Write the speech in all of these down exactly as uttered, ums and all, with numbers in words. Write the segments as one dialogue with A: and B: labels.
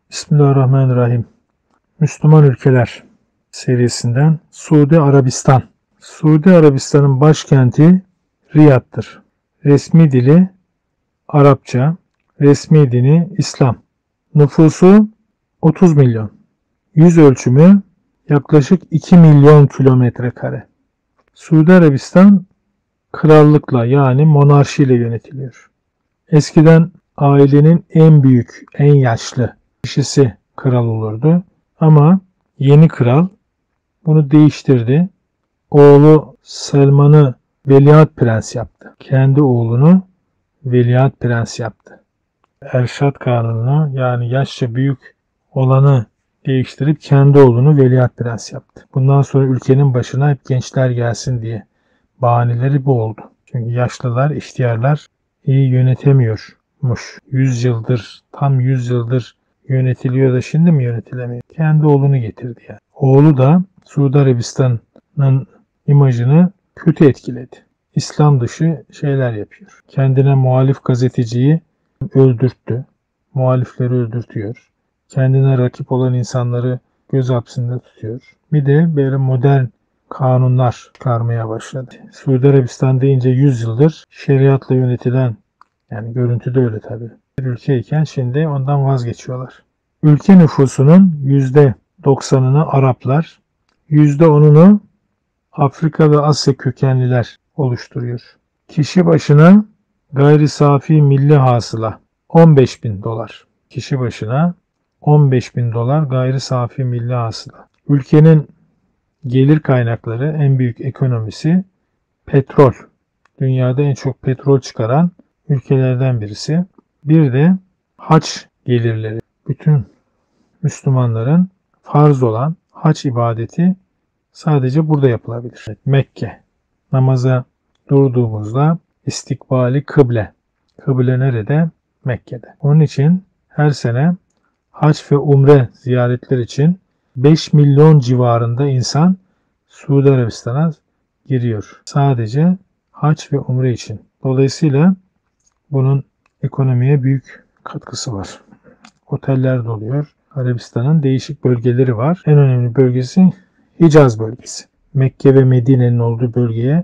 A: Bismillahirrahmanirrahim. Müslüman ülkeler serisinden Suudi Arabistan. Suudi Arabistan'ın başkenti Riyad'dır. Resmi dili Arapça, resmi dini İslam. Nüfusu otuz milyon. Yüz ölçümü yaklaşık iki milyon kilometre kare. Suudi Arabistan krallıkla yani monarşiyle yönetiliyor. Eskiden ailenin en büyük, en yaşlı kişisi kral olurdu. Ama yeni kral bunu değiştirdi. Oğlu Selman'ı veliaht prens yaptı. Kendi oğlunu veliaht prens yaptı. Erşad kanununu yani yaşça büyük olanı değiştirip kendi oğlunu veliaht prens yaptı. Bundan sonra ülkenin başına hep gençler gelsin diye bahaneleri bu oldu. Çünkü yaşlılar, ihtiyarlar iyi yönetemiyormuş. yüz yıldır, tam yüz yıldır yönetiliyor da şimdi mi yönetilemiyor? Kendi oğlunu getirdi yani. Oğlu da Suudi Arabistan'ın imajını kötü etkiledi. İslam dışı şeyler yapıyor. Kendine muhalif gazeteciyi öldürttü. Muhalifleri öldürtüyor. Kendine rakip olan insanları göz hapsinde tutuyor. Bir de böyle modern kanunlar çıkarmaya başladı. Suudi Arabistan deyince yüz yıldır şeriatla yönetilen, yani görüntüde öyle tabii, bir ülkeyken şimdi ondan vazgeçiyorlar. Ülke nüfusunun yüzde doksanını Araplar, yüzde onunu Afrika ve Asya kökenliler oluşturuyor. Kişi başına gayri safi milli hasıla on beş bin dolar. Kişi başına on beş bin dolar gayri safi milli hasıla. Ülkenin gelir kaynakları, en büyük ekonomisi petrol. Dünyada en çok petrol çıkaran ülkelerden birisi. Bir de hac gelirleri. Bütün Müslümanların farz olan hac ibadeti sadece burada yapılabilir. Mekke. Namaza durduğumuzda istikbali kıble. Kıble nerede? Mekke'de. Onun için her sene hac ve umre ziyaretler için beş milyon civarında insan Suudi Arabistan'a giriyor. Sadece hac ve umre için. Dolayısıyla bunun ekonomiye büyük katkısı var. Oteller doluyor. Arabistan'ın değişik bölgeleri var. En önemli bölgesi Hicaz bölgesi. Mekke ve Medine'nin olduğu bölgeye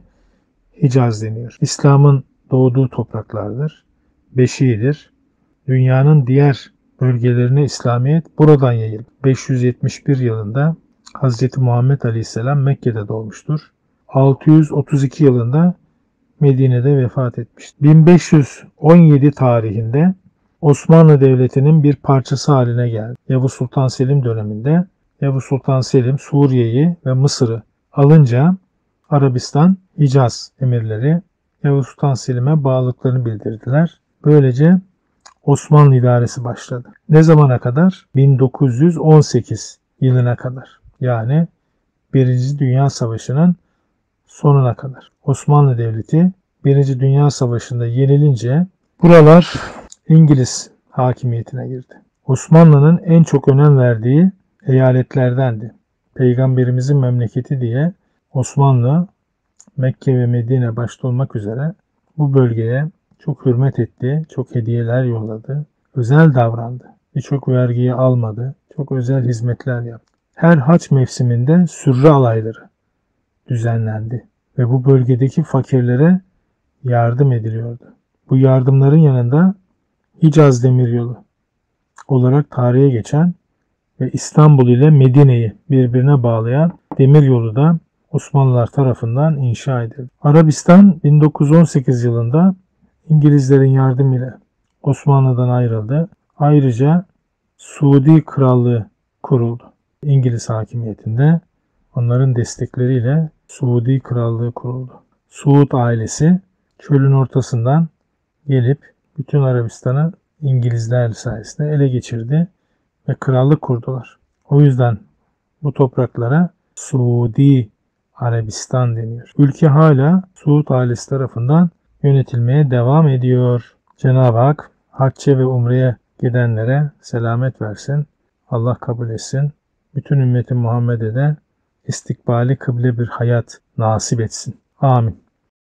A: Hicaz deniyor. İslam'ın doğduğu topraklardır. Beşiğidir. Dünyanın diğer bölgelerine İslamiyet buradan yayıldı. beş yüz yetmiş bir yılında Hazreti Muhammed Aleyhisselam Mekke'de doğmuştur. altı yüz otuz iki yılında Medine'de vefat etmiştir. bin beş yüz on yedi tarihinde Osmanlı Devleti'nin bir parçası haline geldi. Yavuz Sultan Selim döneminde Yavuz Sultan Selim Suriye'yi ve Mısır'ı alınca Arabistan, Hicaz emirleri Yavuz Sultan Selim'e bağlılıklarını bildirdiler. Böylece Osmanlı idaresi başladı. Ne zamana kadar? bin dokuz yüz on sekiz yılına kadar. Yani Birinci Dünya Savaşı'nın sonuna kadar. Osmanlı Devleti Birinci Dünya Savaşı'nda yenilince buralar İngiliz hakimiyetine girdi. Osmanlı'nın en çok önem verdiği eyaletlerdendi. Peygamberimizin memleketi diye Osmanlı, Mekke ve Medine başta olmak üzere bu bölgeye çok hürmet etti, çok hediyeler yolladı, özel davrandı. Birçok vergiyi almadı, çok özel hizmetler yaptı. Her hac mevsiminde sürre alayları düzenlendi ve bu bölgedeki fakirlere yardım ediliyordu. Bu yardımların yanında Hicaz Demiryolu olarak tarihe geçen ve İstanbul ile Medine'yi birbirine bağlayan demiryolu da Osmanlılar tarafından inşa edildi. Arabistan bin dokuz yüz on sekiz yılında İngilizlerin yardımıyla Osmanlı'dan ayrıldı. Ayrıca Suudi Krallığı kuruldu. İngiliz hakimiyetinde onların destekleriyle Suudi Krallığı kuruldu. Suud ailesi çölün ortasından gelip bütün Arabistan'ı İngilizler sayesinde ele geçirdi ve krallık kurdular. O yüzden bu topraklara Suudi Arabistan deniyor. Ülke hala Suud ailesi tarafından yönetilmeye devam ediyor. Cenab-ı Hak hacca ve umreye gidenlere selamet versin. Allah kabul etsin. Bütün ümmeti Muhammed'e de istikbali kıble bir hayat nasip etsin. Amin.